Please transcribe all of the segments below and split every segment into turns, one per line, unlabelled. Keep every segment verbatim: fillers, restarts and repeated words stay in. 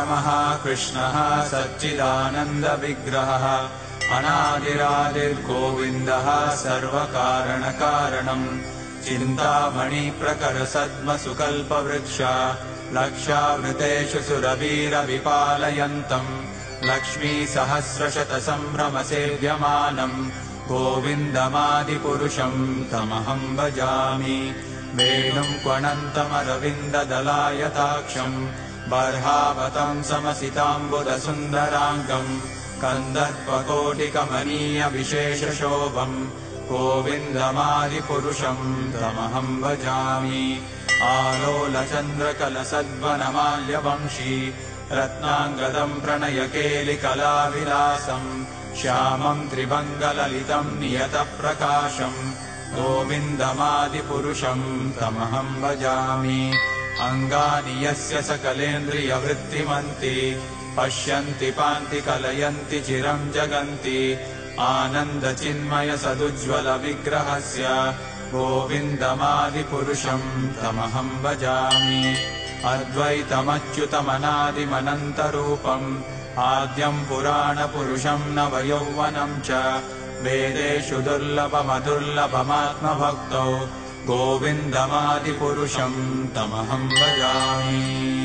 परमः कृष्णः सच्चिदानन्दविग्रहः अनादिरादिर्गोविन्दः सर्वकारणकारणम् चिन्तामणिप्रकरसद्मसुकल्पवृक्ष लक्षावृतेषु सुरवीरविपालयन्तम् लक्ष्मीसहस्रशतसम्भ्रमसेव्यमानम् गोविन्दमादिपुरुषम् तमहम् भजामि। वेणुम् क्वणन्तमरविन्ददलायताक्षम् बर्हावतम् समसिताम्बुदसुन्दराङ्गम् कन्दर्पकोटिकमनीयविशेषशोभम् गोविन्दमादिपुरुषम् तमहम् भजामि। आलोलचन्द्रकलसद्वनमाल्यवंशी रत्नाङ्गदम् प्रणयकेलिकलाविलासम् श्यामम् त्रिभङ्गललितम् नियतप्रकाशम् गोविन्दमादिपुरुषम् तमहम् भजामि। अङ्गानि यस्य सकलेन्द्रियवृत्तिमन्ति पश्यन्ति पान्ति कलयन्ति चिरम् जगन्ति आनन्दचिन्मयसदुज्ज्वलविग्रहस्य गोविन्दमादिपुरुषम् तमहम् भजामि। अद्वैतमच्युतमनादिमनन्तरूपम् आद्यम् पुराणपुरुषम् नवयौवनम् च वेदेषु दुर्लभमदुर्लभमात्मभक्तौ गोविन्दमादिपुरुषम् तमहम् भजामि।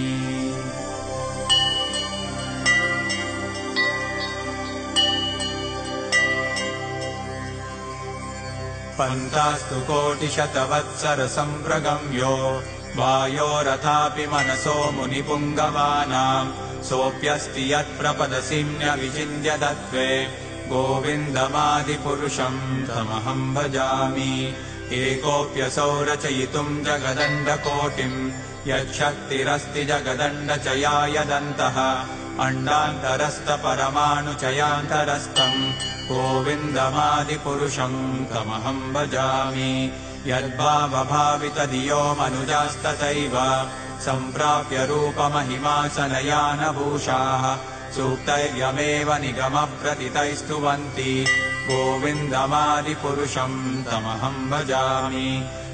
पन्तास्तु कोटिशतवत्सरसम्प्रगम्यो वायोरथापि मनसो मुनिपुङ्गवानाम् सोऽप्यस्ति यत्प्रपदसिम्न्यविचिन्त्य तत्त्वे गोविन्दमादिपुरुषम् तमहम् भजामि। एकोऽप्यसौ रचयितुम् जगदण्डकोटिम् यच्छक्तिरस्ति जगदण्डचयायदन्तः अण्डान्तरस्थपरमाणुचयान्तरस्थम् गोविन्दमादिपुरुषम् तमहम् भजामि। यद्भावभावितधियो मनुजास्तथैव सम्प्राप्य रूपमहिमासनयानभूषाः सूक्तैर्यमेव निगमप्रतितैस्तुवन्ति गोविन्दमादिपुरुषम् तमहम् भजामि।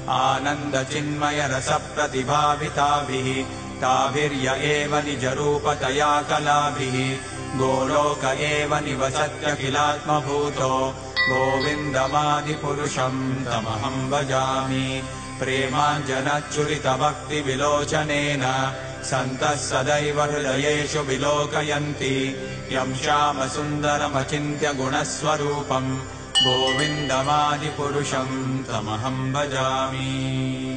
आनन्दचिन्मयरसप्रतिभाविताभिः ताभिर्य एव निजरूपतया कलाभिः गोलोक एव निवसत्यखिलात्मभूतो गोविन्दमादिपुरुषम् तमहम् भजामि। प्रेमाञ्जनच्चुरितभक्तिविलोचनेन सन्तः सदैव हृदयेषु विलोकयन्ति यम् श्यामसुन्दरमचिन्त्य गुणस्वरूपम् गोविन्दमादिपुरुषम् तमहम् भजामि।